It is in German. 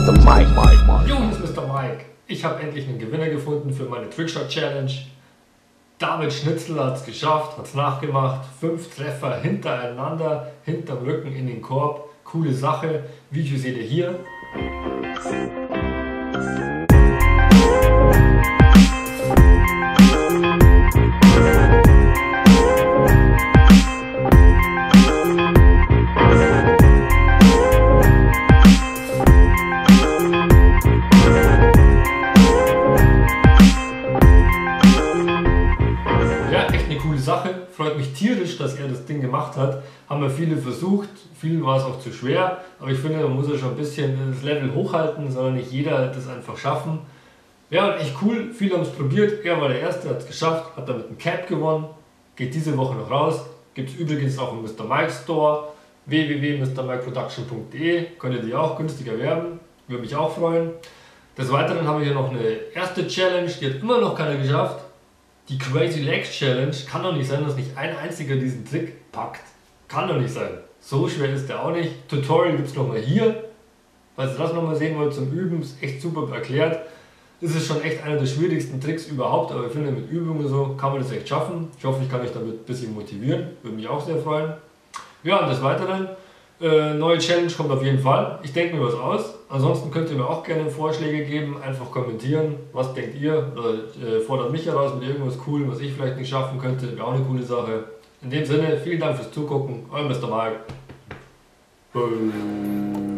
Mr. Mike. Jo, hier ist Mr. Mike. Ich habe endlich einen Gewinner gefunden für meine Trickshot Challenge. David Schnitzel hat es geschafft, hat es nachgemacht. 5 Treffer hintereinander, hinterm Rücken in den Korb. Coole Sache. Video seht ihr hier. Sache, freut mich tierisch, dass er das Ding gemacht hat. Haben wir viele versucht, vielen war es auch zu schwer, aber ich finde, man muss ja schon ein bisschen das Level hochhalten, soll nicht jeder das einfach schaffen. Ja, und echt cool, viele haben es probiert, er war der Erste, hat es geschafft, hat damit ein Cap gewonnen, geht diese Woche noch raus, gibt es übrigens auch im Mr. Mike Store, www.mrmikeproduction.de, könnt ihr die auch günstig erwerben, würde mich auch freuen. Des Weiteren habe ich hier noch eine erste Challenge, die hat immer noch keiner geschafft. Die Crazy Legs Challenge. Kann doch nicht sein, dass nicht ein einziger diesen Trick packt. Kann doch nicht sein. So schwer ist der auch nicht. Tutorial gibt es nochmal hier. Falls ihr das nochmal sehen wollt zum Üben, ist echt super erklärt. Das ist schon echt einer der schwierigsten Tricks überhaupt, aber ich finde, mit Übungen so kann man das echt schaffen. Ich hoffe, ich kann euch damit ein bisschen motivieren. Würde mich auch sehr freuen. Ja, und des Weiteren, neue Challenge kommt auf jeden Fall. Ich denke mir was aus. Ansonsten könnt ihr mir auch gerne Vorschläge geben, einfach kommentieren. Was denkt ihr? Oder fordert mich heraus mit irgendwas Coolem, was ich vielleicht nicht schaffen könnte. Wäre auch eine coole Sache. In dem Sinne, vielen Dank fürs Zugucken. Euer Mr. Mike.